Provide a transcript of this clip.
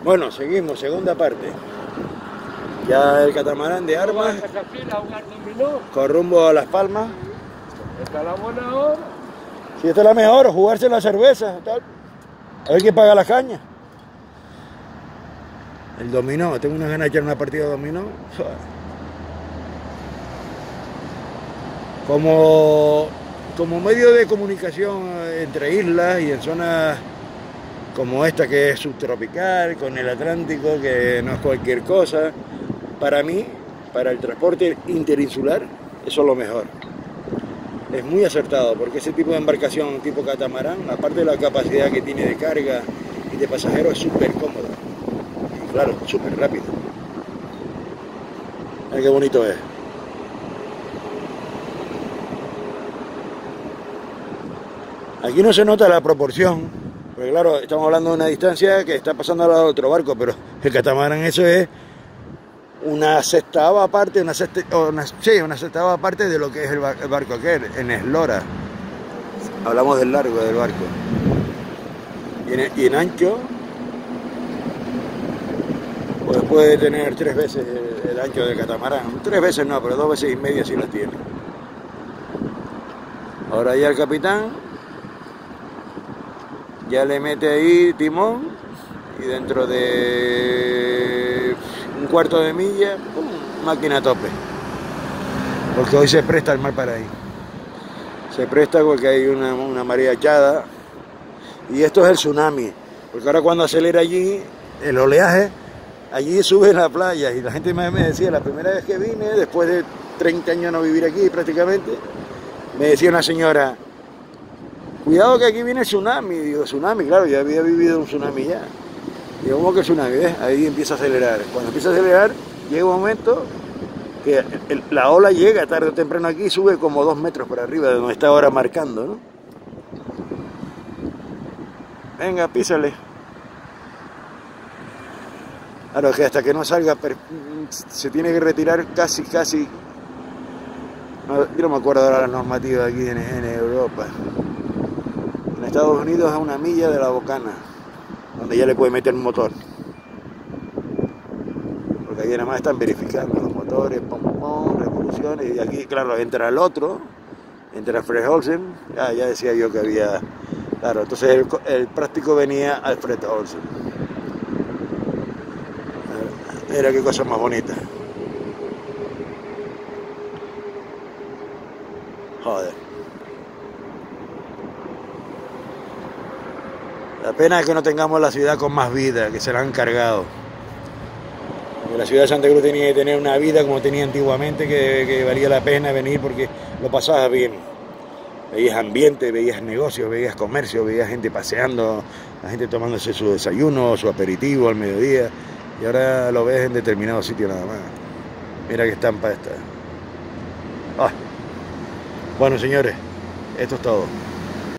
Bueno, seguimos, segunda parte. Ya el catamarán de Armas, con rumbo a Las Palmas. Esta es la buena hora. Si esta es la mejor, jugarse la cerveza, tal. A ver quién paga la caña. El dominó, tengo unas ganas de echar una partida de dominó. Como medio de comunicación entre islas y en zonas como esta que es subtropical, con el Atlántico, que no es cualquier cosa, para mí, para el transporte interinsular, eso es lo mejor. Es muy acertado, porque ese tipo de embarcación tipo catamarán, aparte de la capacidad que tiene de carga y de pasajeros, es súper cómoda. Y claro, súper rápido. Mira qué bonito es. Aquí no se nota la proporción, porque claro, estamos hablando de una distancia que está pasando al lado de otro barco, pero el catamarán eso es una sextava parte, una sextava parte de lo que es el barco aquel, en eslora. Hablamos del largo del barco. Y en ancho, pues puede tener 3 veces el ancho del catamarán. 3 veces no, pero 2 veces y media sí lo tiene. Ahora ya el capitán ya le mete ahí timón y dentro de un cuarto de milla, ¡pum!, máquina a tope. Porque hoy se presta el mar para ahí. Se presta porque hay una marea echada. Y esto es el tsunami. Porque ahora cuando acelera allí, el oleaje, allí sube la playa. Y la gente me decía, la primera vez que vine, después de 30 años no vivir aquí prácticamente, me decía una señora, cuidado que aquí viene el tsunami. Digo, tsunami, claro, yo había vivido un tsunami ya. Digo, ¿cómo que tsunami? ¿Ves? Ahí empieza a acelerar. Cuando empieza a acelerar, llega un momento que la ola llega tarde o temprano aquí y sube como 2 metros por arriba de donde está ahora marcando, ¿no? Venga, písale. Claro, que hasta que no salga, se tiene que retirar casi. Yo no me acuerdo ahora la normativa aquí en Europa. En Estados Unidos a 1 milla de la bocana, donde ya le puede meter un motor. Porque ahí nada más están verificando los motores, revoluciones, y aquí, claro, entra el otro, entra Fred Olsen, ya decía yo que había, claro, entonces el práctico venía Alfred Olsen. Mira qué cosa más bonita. Joder. La pena es que no tengamos la ciudad con más vida, que se la han cargado. Porque la ciudad de Santa Cruz tenía que tener una vida como tenía antiguamente, que valía la pena venir porque lo pasabas bien. Veías ambiente, veías negocios, veías comercio, veías gente paseando, la gente tomándose su desayuno, su aperitivo al mediodía. Y ahora lo ves en determinados sitios nada más. Mira qué estampa esta. Ah. Bueno, señores, esto es todo.